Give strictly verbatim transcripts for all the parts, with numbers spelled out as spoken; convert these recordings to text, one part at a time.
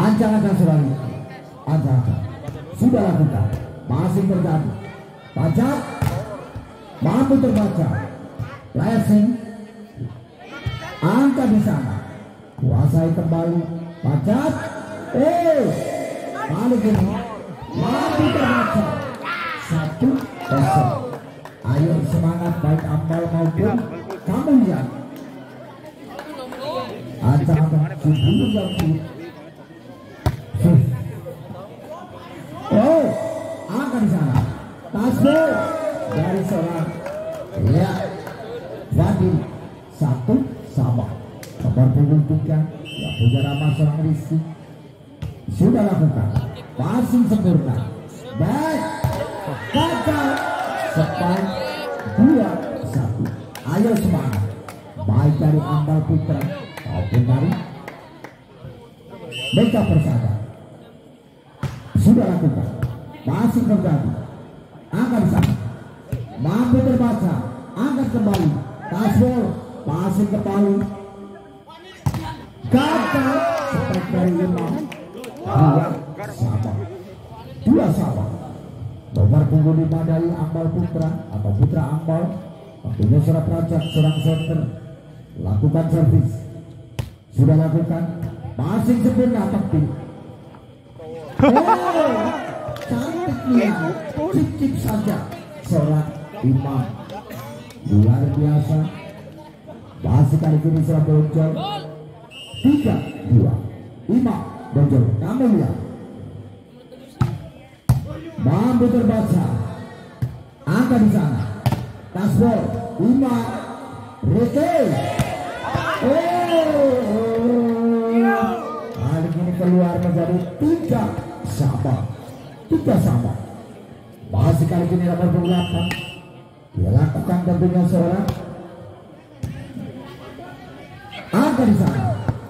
Ancang-ancang selalu, ancang-ancang sudah lakukan, masih terjadi. Pajak mampu terbaca, flashing, angka di sana, kuasai kembali. Pajak, eh, balik ini, mampu terbaca, satu kosong. Ayo semangat baik Ambal maupun kamu lihat. Ancang-ancang sebelum yang oh, angka di sana. Tasbih dari seorang ya Fadil satu sama. Kabar punggung tiga yang punya nama seorang Rizky sudah lakukan. Passing sempurna. Baik. Gagal. Sepan dua satu. Ayo semangat. Baik dari Ambal Putra maupun dari Mega Persada. Sudah lakukan, masih terjadi. Angkat di sana, mampu terbaca, angkat kembali, tasbol, passing kembali, gagal, sepak dari lima, dua sama, dua sama. Nomor punggung lima dari Ambal Putra atau Putra Ambal, tentunya surat raja, serang center, lakukan servis, sudah lakukan, passing sempurna tapi. Oh, cantiknya, cip-cip saja seorang Imam luar biasa. Masih kali ini serang Bonjol tiga dua. Imam Bonjol, kamu lihat mampu terbaca, angka di sana, tasbol Imam Rete. Oh, kali ini keluar menjadi tiga sama, tiga sama. Masih kali ini nomor delapan dilakukan tentunya seorang angka di sana.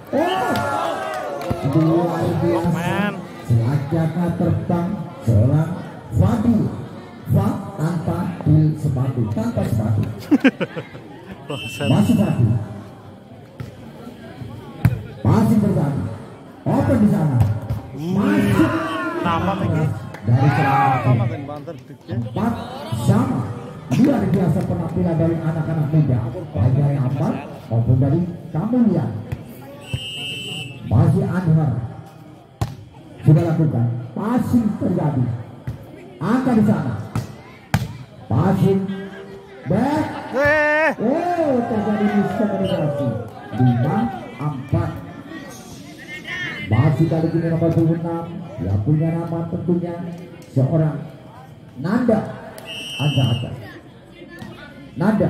Oh, luar biasa. Selanjutnya terbang seorang Fadil, Fa tanpa di sepatu, tanpa sepatu. Masih Fadil, masih terjadi. Open di sana. Masuk dari empat sama. Luar biasa penampilan dari anak-anak muda, baik dari Ambal maupun dari Kamulian. Masih Anwar sudah lakukan, passing terjadi. Angka di sana, passing back. Oh, terjadi miskomunikasi. Lima empat. Masih kali ini nomor enam yang punya nama tentunya seorang Nanda Aja-Aja. Nanda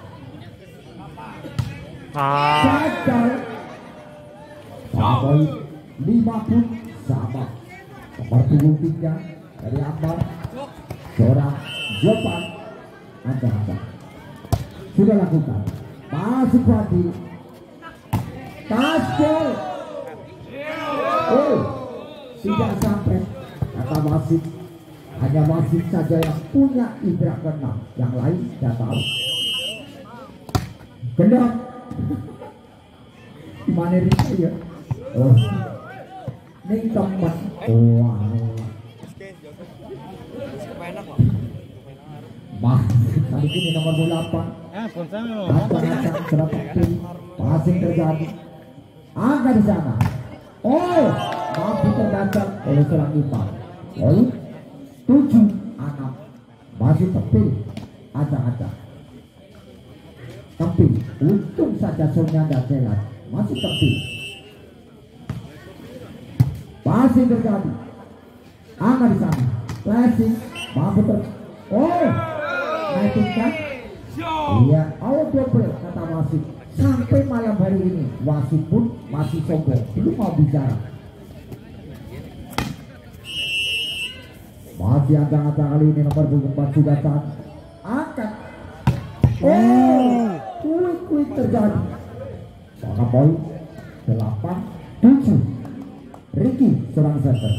gagal. Sampai lima pun sama. Nomor punggung tiga dari Ambal seorang Jopan Aja-Aja sudah lakukan. Masih Fadil, tasbol. Oh, tidak sampai kata wasit. Hanya wasit saja yang punya indera keenam, yang lain tidak tahu. Gendam. Gimana ini ya? Oh, ini teman. Oh, bah, kali ini nomor delapan. Acang-acang serapat pin, passing terjadi. Angka di sana. Oh, mampu terbaca oleh seorang Imam. Lalu tujuh enam. Masih tepil. Acang-acang tepil. Untung saja Sonya dan Jelas masih tepil. Masih terjadi. Angka di sana. Flashing. Mampu ter. Oh, naikinkan. Iya, oh double kata wasit. Sampai malam hari ini wasit pun masih sombong, belum mau bicara. Masih agak-agak kali ini nomor empat juga saat angkat. Oh, kuik-kuik terjadi. Maka poin delapan tujuh. Ricky serang center.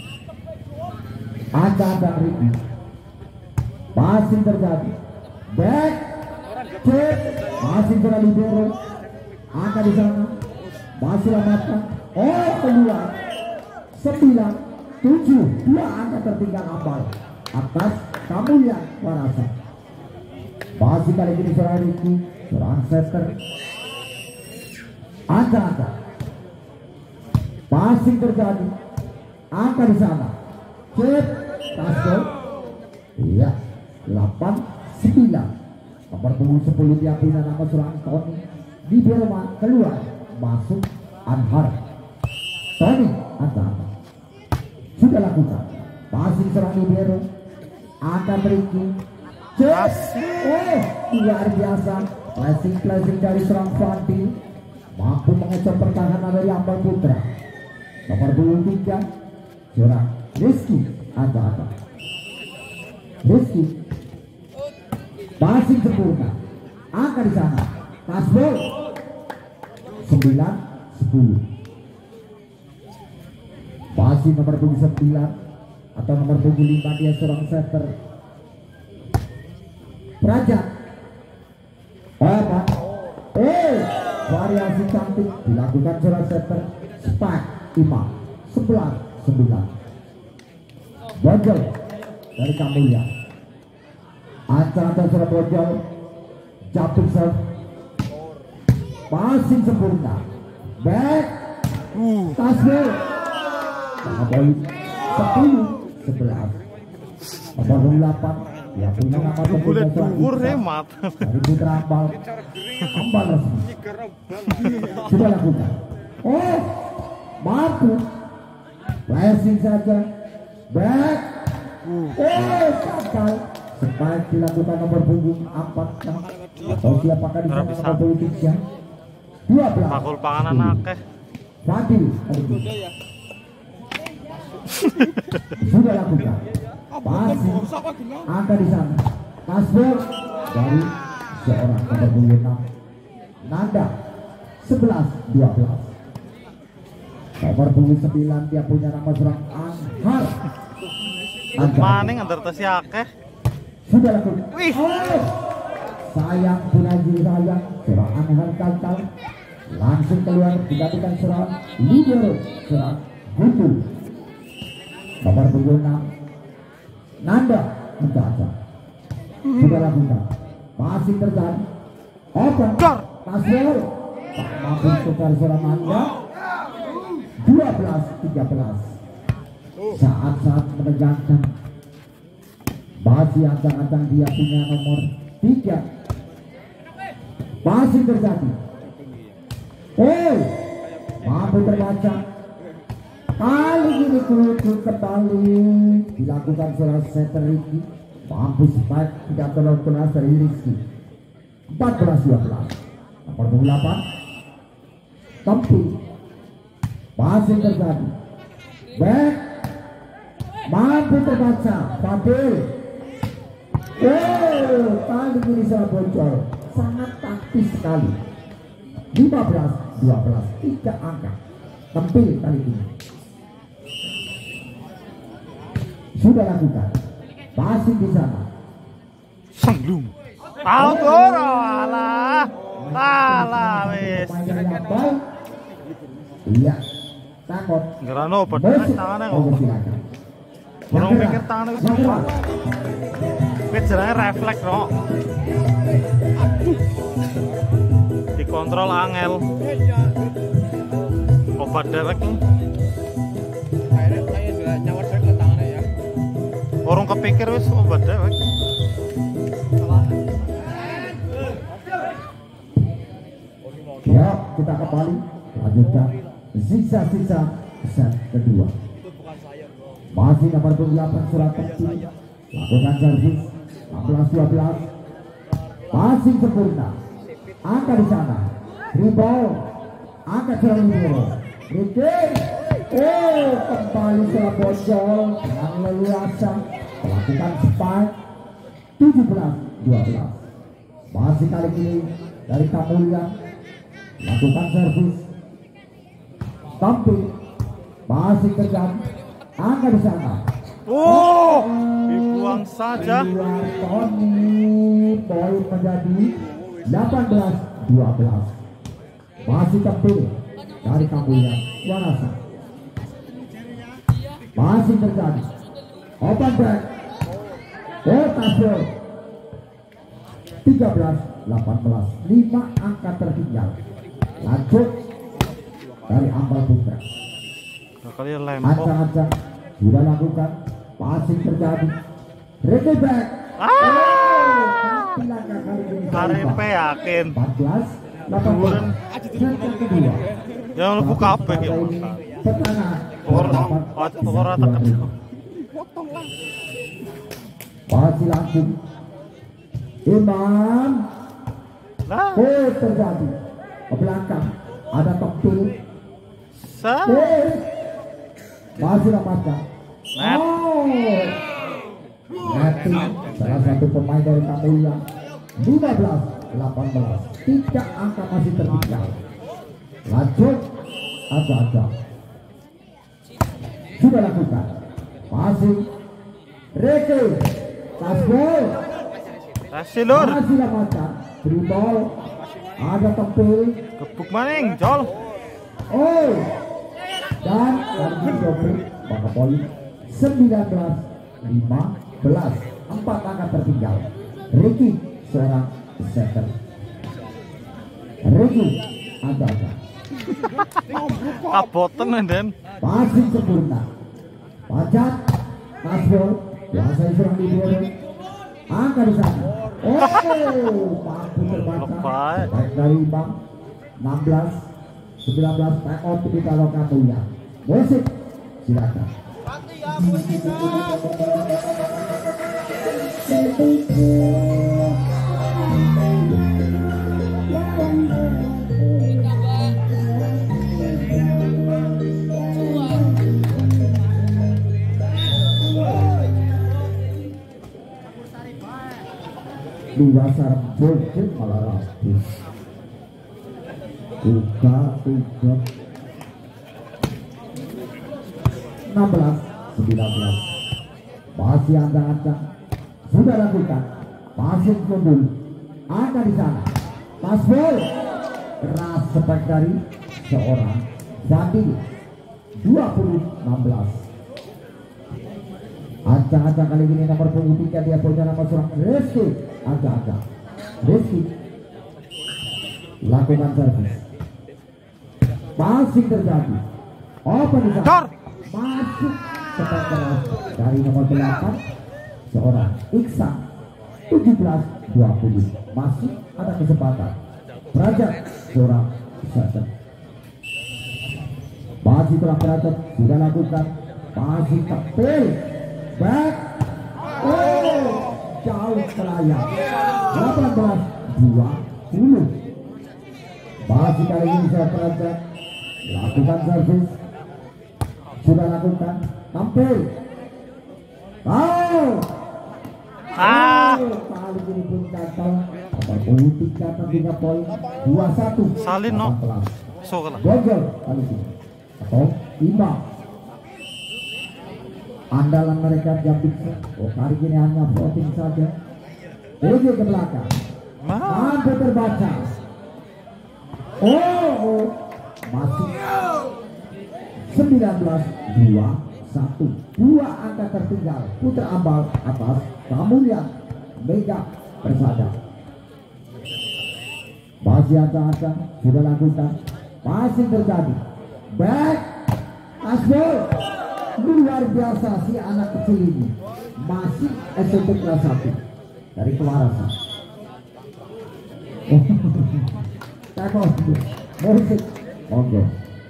Agak-agak Ricky. Masih terjadi. Back. Cek. Masih berada libero. Angka di sana. Masih lamatkan. Oh, keluar. sembilan, tujuh, dua angka tertinggal Ambal atas Kamulyan Warasa. Masih kali ini seorang Ricky, seorang setter. Angka-angka passing terjadi, angka di sana. Cep, Tasco. Iya, delapan, sembilan. Nomor punggung sepuluh diambil nama seorang Tony. Di Birma keluar, masuk Anhar. Tony, angka-angka sudah lakukan. Passing seorang Libero, angka Ricky. Cep, oh luar biasa. Flashing-flashing dari seorang Fandi. Mampu mengecek pertahanan dari Ambal Putra. Nomor dua puluh tiga seorang Rizky Ata-Ata. Rizky passing sempurna, angka di sana. Tasbol sembilan, sepuluh. Passing nomor punggung sembilan atau nomor punggung lima, dia seorang setter. Praja apa? Eh variasi cantik dilakukan seorang setter. Spike lima, sebelas, sembilan. Bojol dari Kamulya. Ancang-ancang seorang bojol. Jatuh serve. Passing sempurna. Back. Tasbel. Sama poin sepuluh, sebelas. Nomor delapan. Ya punya nama boleh dhuwur hemat dari Putra Ambal. Ambal resmi sudah lakukan. Oh mampu flashing saja. Back. Oh gagal. Spike dilakukan nomor punggung empat. Atau siapakah di sana nomor politik ya? dua belas. Bakul panganan akeh. Fadil sudah lakukan. Passing angka di sana. Tasbel dari seorang nomor punggung enam. Nanda sebelas, dua belas. Nomor punggung sembilan dia punya nama seorang Anhar. Maning antar tesi akeh. Sudah lakukan. Oh, sayang Punaji sayang seorang Anhar Kaltal langsung keluar digantikan seorang Libero seorang Gutu. Nomor punggung enam Nanda mencaca. Sudah lakukan. Masih terjadi. Open. Tasbel tak mampu tukar seorang Nanda. dua belas, tiga belas. Saat-saat menegangkan. Masih ancang-ancang dia punya nomor tiga. Masih terjadi. Oh, mampu terbaca. Kali ini kelucu kembali dilakukan seorang setter Rizky. Mampu spike tidak terlalu keras dari Rizky. empat belas, dua belas. Nomor delapan Tempi. Masih terjadi. Back. Mampu terbaca. Fadil. Oh, kali ini saya bocor. Sangat taktis sekali. lima belas, dua belas. Tiga angka. Tempi kali ini. Sudah lakukan. Masih di sana. Senglung. Tahu toro alah. Alah wis. Iya. Takut. Ngerano padahal tangane kok. Orang pikir tangane wis kuat. Wis jenenge refleks kok. Dikontrol angel. Obat dewek nih. Orang kepikir wis obat dewek. Ya, kita kembali lanjutkan sisa-sisa set kedua. Masih nomor delapan surat kecil. Lakukan servis enam belas, dua belas. Passing sempurna. Angka di sana. Rebound. Angka selalu dulu. Rike. Oh, kembali setelah bocor dengan leluasa melakukan spike. Tujuh belas, dua belas. Masih kali ini dari Kamulya lakukan servis. Tampil masih kejam. Angka di sana. Oh, dibuang saja. Tony poin menjadi delapan belas, dua belas. Masih tampil dari Kamulya Warasa. Masih terjadi. Open back. Oh, Tasyo. tiga belas delapan belas. lima angka tertinggal. Lanjut dari Ambal Putra. Kali lempok. Acak-acak sudah lakukan. Masih terjadi. Ready back. Ah! Oh, K R P yakin. empat belas delapan belas. Set kedua. Yang lebu kabeh ya. Pertahanan. Pokor pokor rata kecil. Masih langsung. Imam. Nah, Oh, terjadi. Ke belakang. Ada toktil. sa. Oh. Masih lepaskan. Net. Oh. Netting. Salah satu pemain dari Kamboja. lima belas delapan belas. Tiga angka masih tertinggal. Lanjut. Aja-aja. Sudah lakukan. Masih. Reke. Tasbol. Kasih lur. Masih lepaskan. Dribble. Ada toktil. Gebuk maning, jol. Oh, dan lagi double maka poin sembilan belas lima belas. Empat angka tertinggal. Ricky seorang setter. Ricky ada-ada. Kaboten Den. Masih sempurna. Pajak Nasbol biasa serang di dua. Angka di sana. Oh, mampu terbaca. Lepas. Baik dari Bang. enam belas sembilan belas take out di kalau Kamboja. Musik silakan. Dua sarang Jojen malah rapi. Buka tiga enam belas sembilan belas. Masih anda-anda sudah lakukan. Masih mundur. Ada di sana. Tasbol keras sepak dari seorang Fadil. Dua puluh enam belas. Acak-acak kali ini nomor punggung tiga dia punya nama seorang Rizky. Acak-acak Rizky lakukan servis. Masih terjadi. Apa di sana? Masuk sepak keras dari nomor delapan seorang Iksan. Tujuh belas dua puluh. Masih ada kesempatan. Praja seorang setter. Masih telah Praja sudah lakukan. Masih tepil. Back. Oh, jauh kelayang. delapan belas dua puluh. Masih kali ini saya Praja lakukan servis. Sudah lakukan. Tampil. Oh. Ah. Oh, kali ini pun gagal. Nomor punggung tiga tiga poin. Dua satu. Salin no. So kalah. Gagal kali ini. Atau imbang. Andalan mereka Jambik. Oh, kali ini hanya voting saja. Oke ke belakang. Mampu terbaca. Oh, oh. Masih sembilan belas dua satu. Dua angka tertinggal. Putra Ambal atas Kamboja. Mega Persada. Masih ada-ada sudah lakukan. Masih terjadi. Back. Asbol. Luar biasa si anak kecil ini. Masih S M P kelas satu dari Kewarasan. Takut. Musik. Monggo.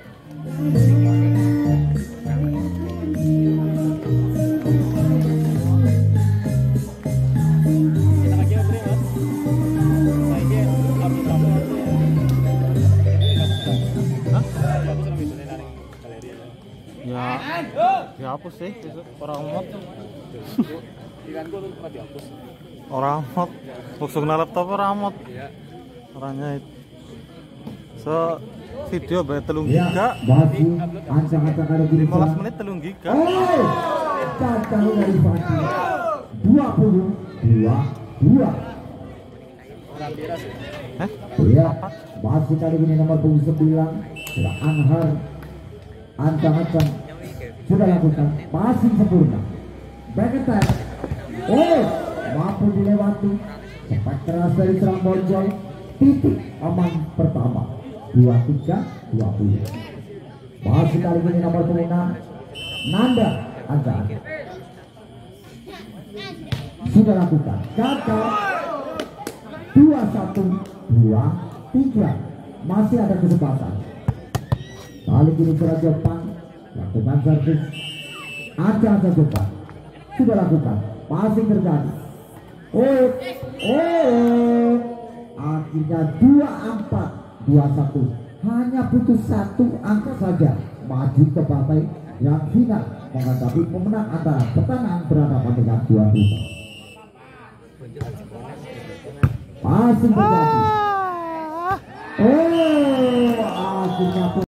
Ya, dihapus sih, orang mod. Orang mod, langsung na laptop orang mod. Orangnya itu. So video bayar telung giga. Bagi ancang-ancang ada di lima belas menit telung giga. Oh, cacang dari Fati. Dua puluh dua dua. Eh? Ya, masih kali ini nomor punggung sembilan. Sudah Anhar. Ancang-ancang sudah lakukan passing sempurna, back attack, oh mampu dilewati, cepat keras dari serang Bonjol, titik aman pertama, dua tiga dua puluh. Masih kali ini nomor punggung Nanda Azhar sudah lakukan gagal, dua satu dua tiga, masih ada kesempatan. Kali ini serang Jepang lakukan servis, ada ada Jepang sudah lakukan, masih terjadi. Oh, oh, akhirnya dua empat dua satu, hanya butuh satu angka saja maju ke partai yang final menghadapi pemenang antara Petanang berhadapan dengan dua tiga. Masih terjadi. Oh, akhirnya